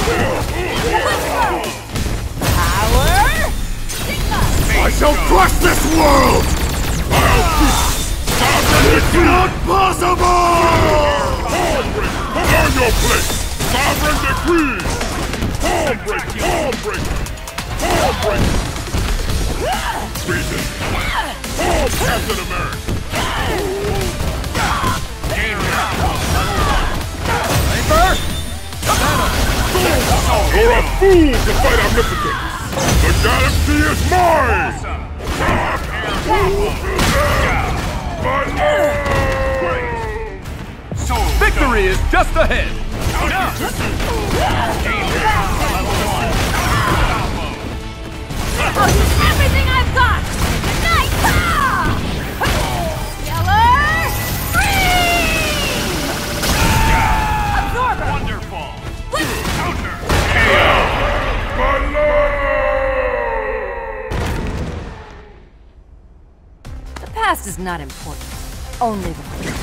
Power! I shall crush this world! It's not possible! On your place! Sovereign decree! All break! Treason! All Captain America! You're a fool to fight Omnipotence! The galaxy is mine! Victory is just ahead! I'll use everything I've got! Tonight! Yeller! Freeze! Absorber! Wonderful! Counter! My The past is not important. Only the future.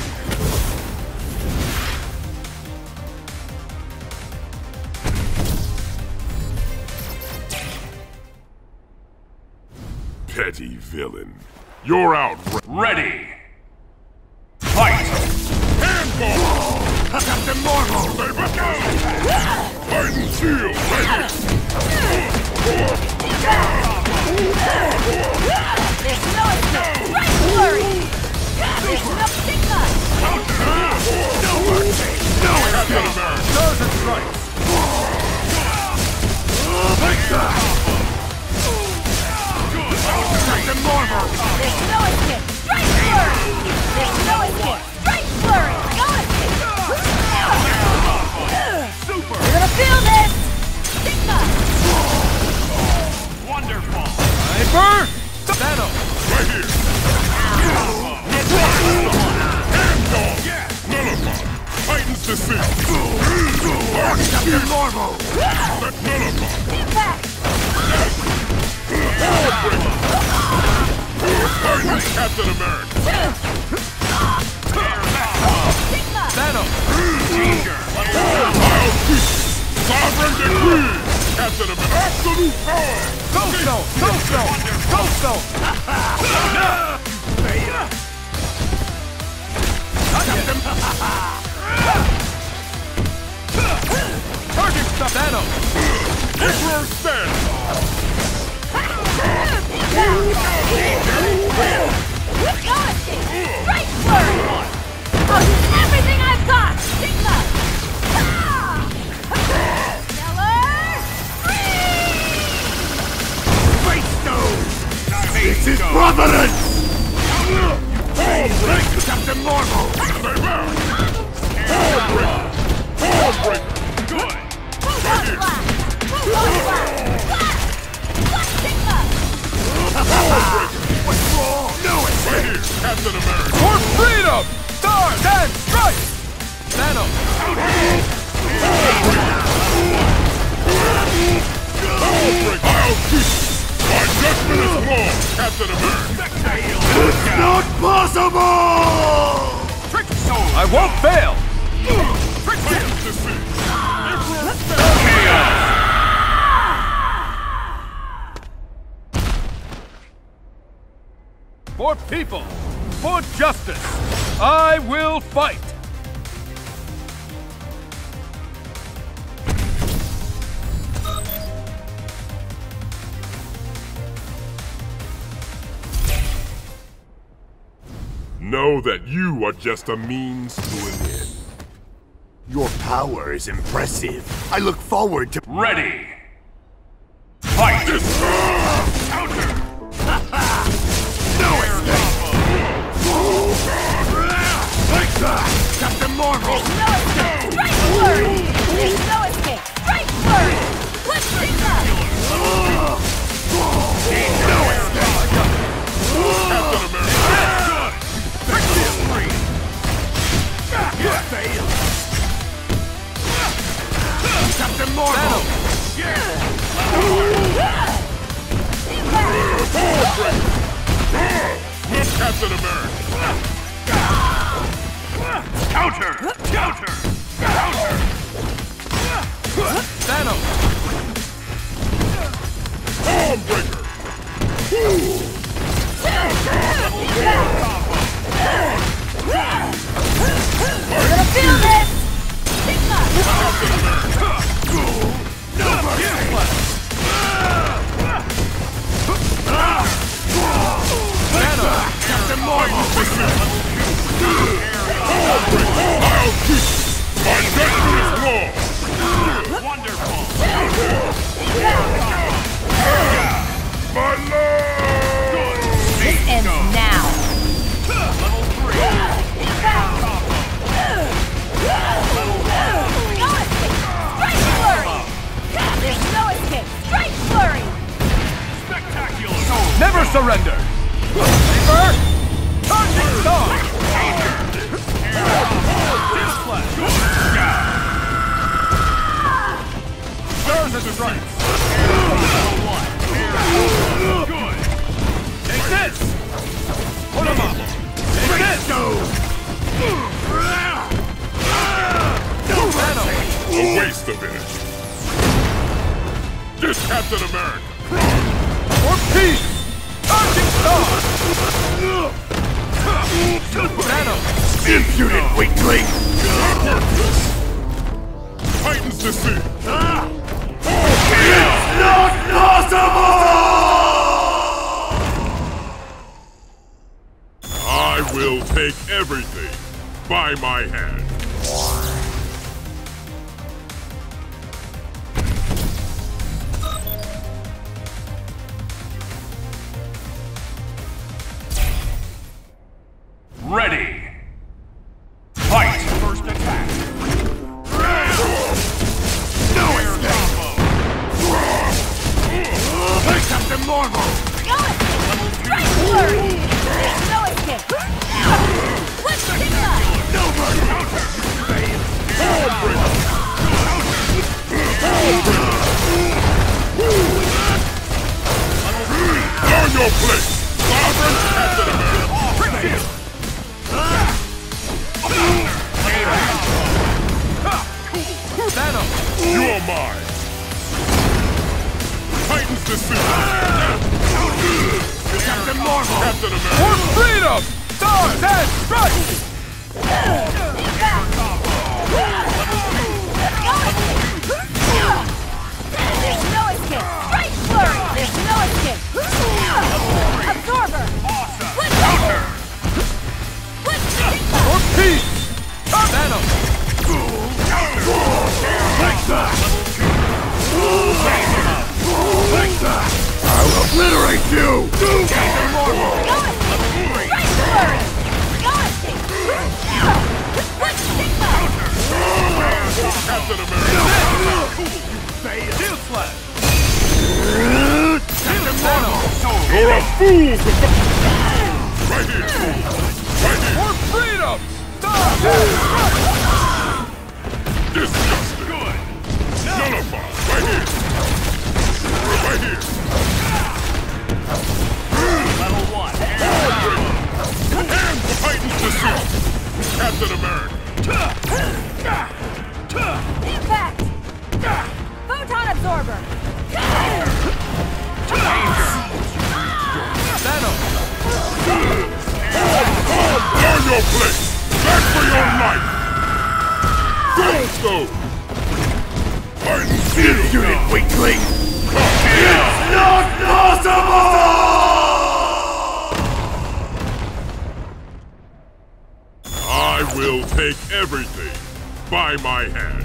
petty villain. You're out. Ready! Fight! Handball! Captain Marvel! Saber down! Fight and shield! Ready! There's no escape! Right flurry! There's no stigma! No mercy! No escape! Stars and stripes! Captain Marvel! There's no escape! Right flurry! There's no escape! Right flurry! No escape! Super! You're gonna feel this! Stigma! Wonderful! Sniper! Thanos! Right here! Handball! Nullify! Titans deceit! Captain Marvel! Nullify! Impact! Captain America! Stigma! Thanos! Danger! Sovereign decree! Captain America! Absolute power! Ghost Stone! Ghost Stone! Ghost Stone! Target stuff! Thanos! Emperor stand! No escape! Right flurry! I'll use everything I've got! Stigma! Yeller! Great Stone! This is Providence! Captain Marvel! Stay back! Good! What's wrong? No escape! Right here! Captain America! For freedom! Stars and stripes! Thanos! I'll keep you! My judgment is law! Captain America! It's not possible! I won't fail! Titans deceit! Emperor stand! For people! For justice! I will fight! Know that you are just a means to an end. Your power is impressive. I look forward to... Ready! Fight! Counter! No escape! Captain Marvel! No escape! Right flurry! There's no escape! Right flurry! Push Stigma! No escape! Captain America! Captain Marvel! Captain America! Counter! Counter! Counter! Thanos! Stormbreaker! You're gonna feel this! Sigma! Captain Marvel! I'll keep my destiny law! Wonderful! My lord! This ends now! Level 3! Strike flurry! There's no escape! Strike flurry! Spectacular! Never surrender! Saber! Charging star! Stars and stripes! Good! Take this! Put 'em up! Take this! Thanos! A waste of energy! This Captain America! For peace! Charging star! Thanos! Impudent weakling! Titans to sea! It's not possible! I will take everything by my hand. Ready! Fight! First attack! No escape! Hey, Captain Marvel! No escape! Strike flurry! There's no escape! What's Sigma? Nobody! On your place! Sovereign Captain America! Thanos! You are mine! Titans to sea! Captain Marvel! Captain America! For freedom! Stars and stripes! There's no escape! Strike flurry! There's no escape! Absorber! What's Sigma? For peace! Thanos! Like that! Like that! I'll obliterate you! Captain Marvel! No escape! Strike flurry! No escape! What's Sigma? Captain America! Shield slash! Captain Marvel! You're a fool to Right here! Right here! For freedom! Stars and stripes! Disgusting! Good! Nullified! Right here! Right here! Level 1! And Titans to sea! Captain America! Impact! Photon absorber! Thanos! On your place! Back for your life! Tombstone! Titans shield! Impudent weakling! It's not possible! I will take everything by my hand.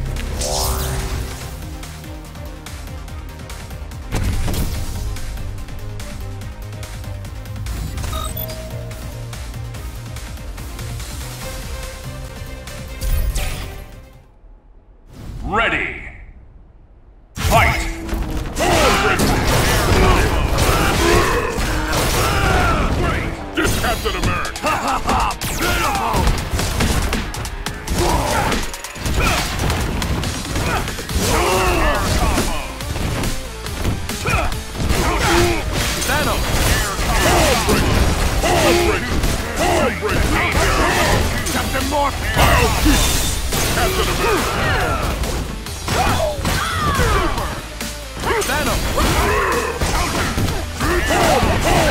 Ready! Fight! This Captain America!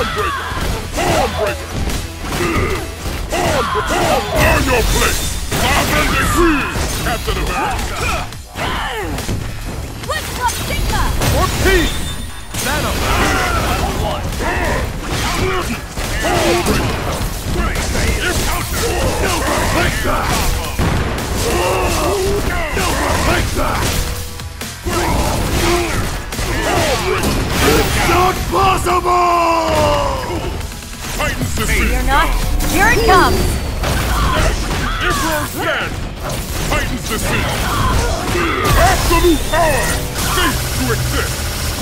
Thornbreaker! Thornbreaker! Learn your place! Sovereign decree, Captain America! Let's club Sigma! For peace! Venom! It's not possible! Titans descend! You're not. Here it comes! Emperor's dead! Titans descend! Absolute power! Cease to exist!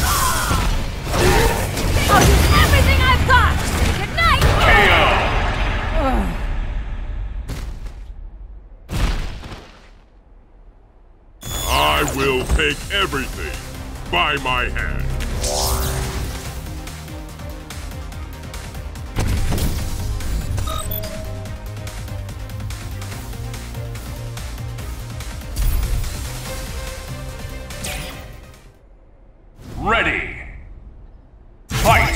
I'll use everything I've got! Good night! I will take everything by my hand. Ready. Fight!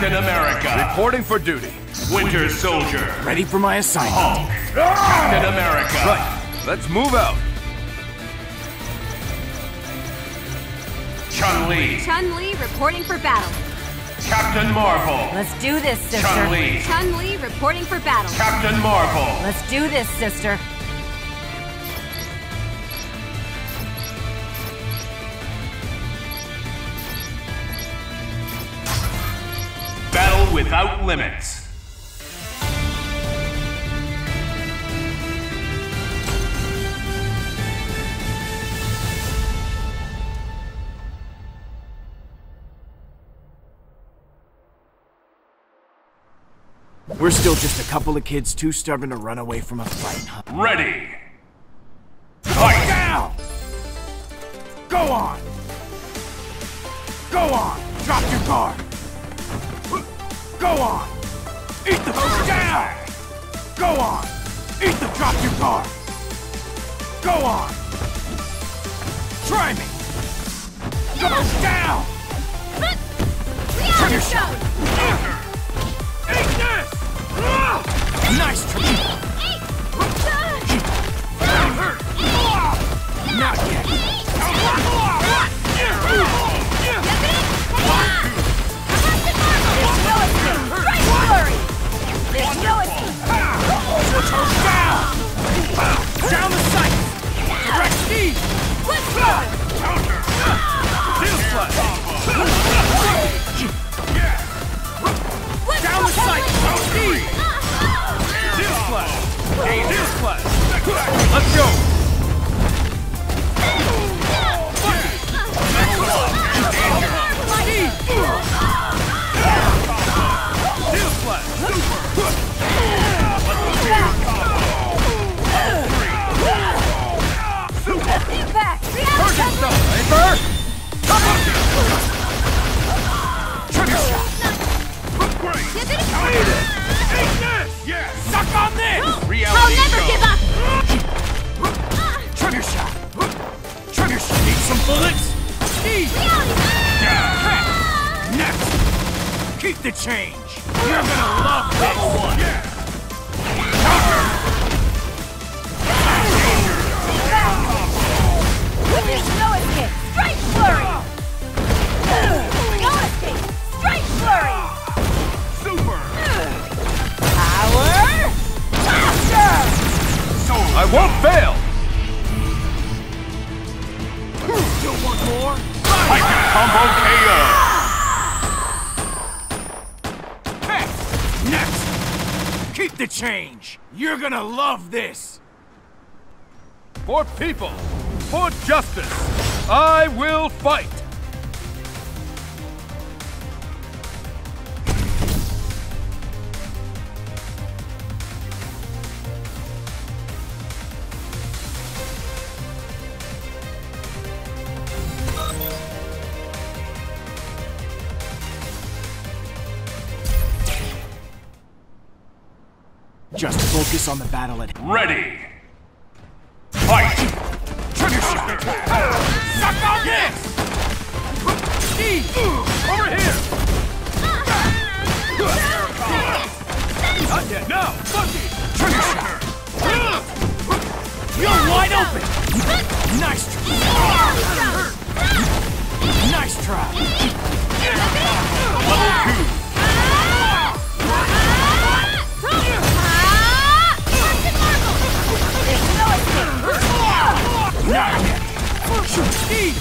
Captain America. Reporting for duty. Winter Soldier. Ready for my assignment. Hulk. Captain America. Right. Let's move out. Chun-Li. Chun-Li reporting for battle. Captain Marvel. Let's do this, sister. Chun-Li. Chun-Li reporting for battle. Captain Marvel. Let's do this, sister. Battle without limits. We're still just a couple of kids too stubborn to run away from a fight, huh? Ready. Fight. Down! Go on! Go on! Drop your guard! Go on! Eat the food down! Go on! Eat the drop your guard! Go on! Try me! Go down! Turn your shot! Eat this! Nice trick! Not yet! There's no escape! Down! Down the sight! Direct speed! Let's go! Steel Slash. Down the sight! Speed! Steel Slash. Steel Slash. Let's go. Steel Slash. Impact! Target stuff, Vapor. Trigger shot! Suck on this! I'll Reality never show. give up! Trigger shot! Trigger shot! Need some bullets? Speed! Next! Keep the change! You're gonna love this! Level 1. There's no escape! Strike flurry! No escape! Strike flurry! Super. Power! Blaster! I won't fail. Still want more? Titan Combo KO. Hey! Next! Keep the change! You're gonna love this! For people. For justice. I will fight. Just focus on the battle at hand. Ready. Fight. Trigger shot! Suck on this! Steve! Over here. Not yet. Now. Bucky. Trigger shot! You're wide open! Nice try! Nice try! Level 2. There's no escape! Not yet! Steve!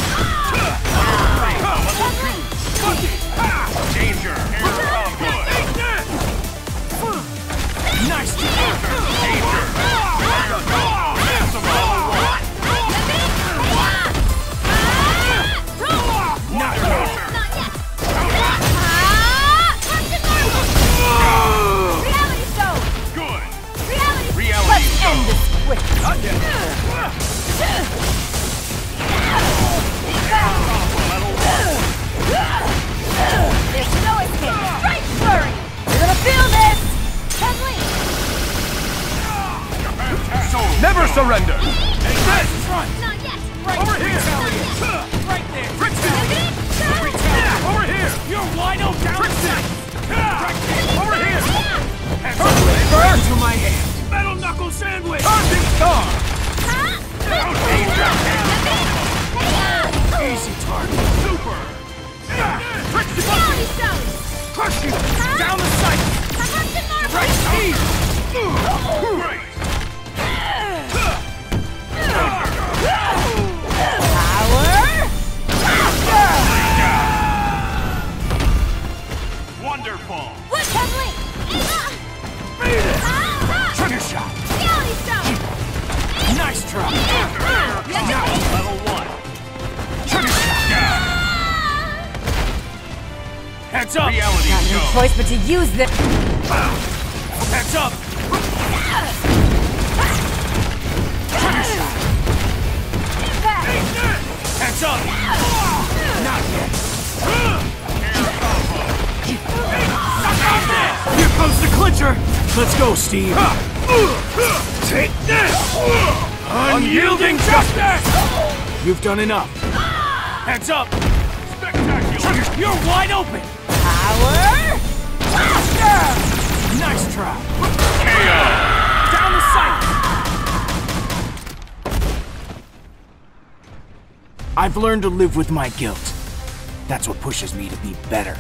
Danger. Nice try! Not yet! Reality show! Good. Reality Reality Let's end show. this quick! Not yet. There's no escape! Strike flurry! You're gonna feel this! Chun-Li! Never surrender. Take this! Front! Not yet! Over here. Right there! Over here. You're wide open! Into my hand. Metal knuckle sandwich. Charging star! Easy target. Super! Trixie Reality Buster! stone! Crush you. Down the sight. Captain Marvel! Right speed. Great! Wonderful! Wood peddling! Trigger shot. Reality stone! Nice try. Level 1. Trigger shot. Heads up. Reality Got no stone. choice but to use this. Heads up. Trigger shot. Heads up. Not yet. Here comes the clincher. Let's go, Steve. Take this. Unyielding justice. You've done enough. Heads up. Spectacular! You're wide open. Power! Nice try. KO! Down the sight. I've learned to live with my guilt. That's what pushes me to be better.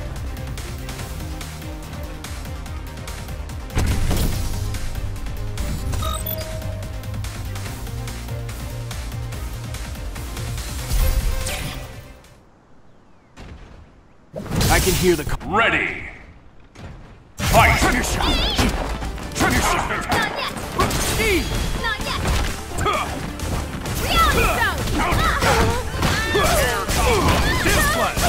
I can hear the Ready! Fight! trigger shot. Trigger shot. Not yet! Steve. Not yet! Reality stone! Steel splash.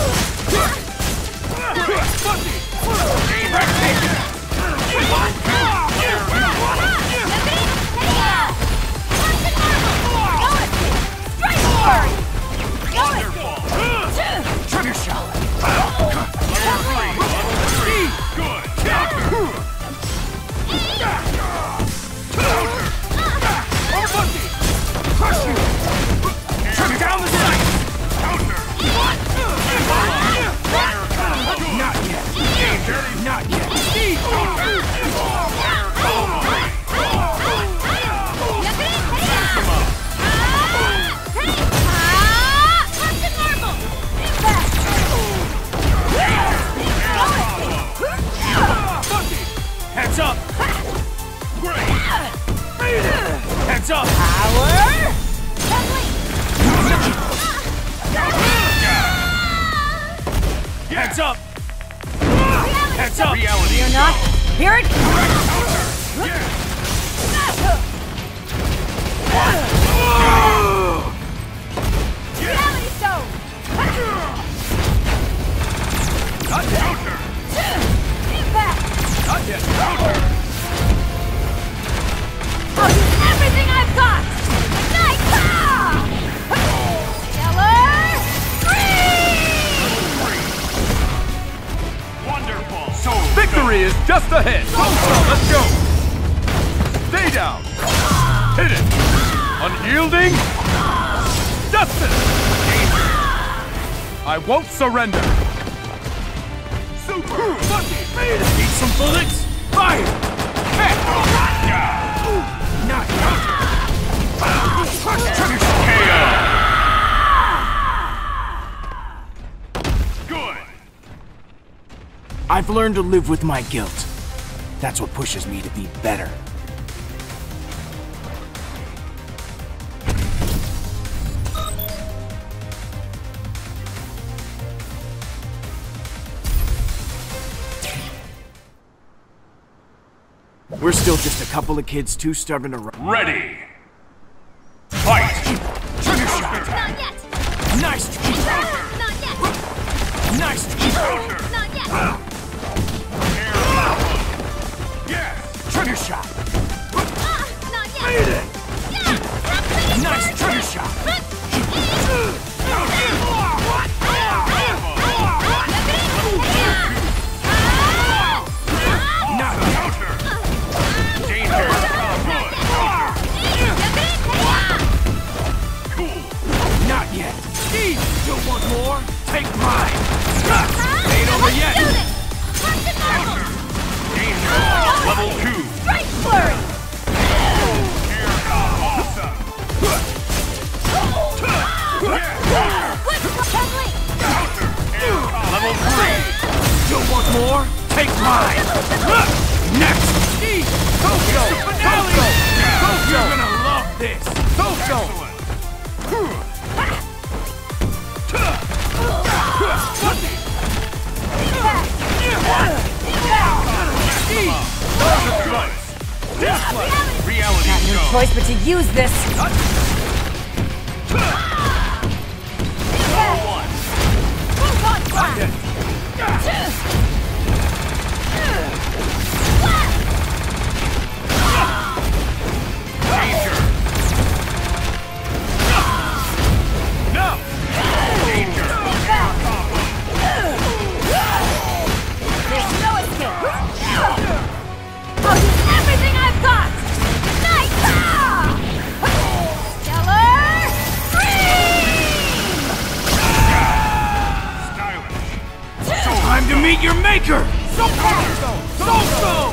Trigger shot. Steve. Good! Crush you. Trigger down the sight. Not yet. Not yet. Steve. Heads up. Heads up. Heads up. Heads up. Reality You're not. Here it Reality stone! Impact! Not yet! I'll use everything I've got! Ignite! Stellar! Wonderful! So Victory is just ahead! Let's go! Stay down! Hit it! Unyielding! Justice! I won't surrender! Super. Need some bullets? Fire. Not yet. Trigger shot. good! I've learned to live with my guilt. That's what pushes me to be better. We're still just a couple of kids too stubborn to run. Ready! Fight! Trigger shot! Not yet! Nice try! Not yet! Nice try! Not yet! Yes! Trigger shot! Not yet! Nice trigger shot! Not yet! Danger! Cool! Not yet! Steve, you want more? Take mine! Ain't over yet! Danger! Level 2! Strike forward! mine! Next! Toto! Toto! You're gonna love this! Toto! Reality No show. choice but to use this. Danger. No! Danger. There's no escape. I'll use everything I've got. Night! Stellar Stream! Stylish. Time to meet your maker! So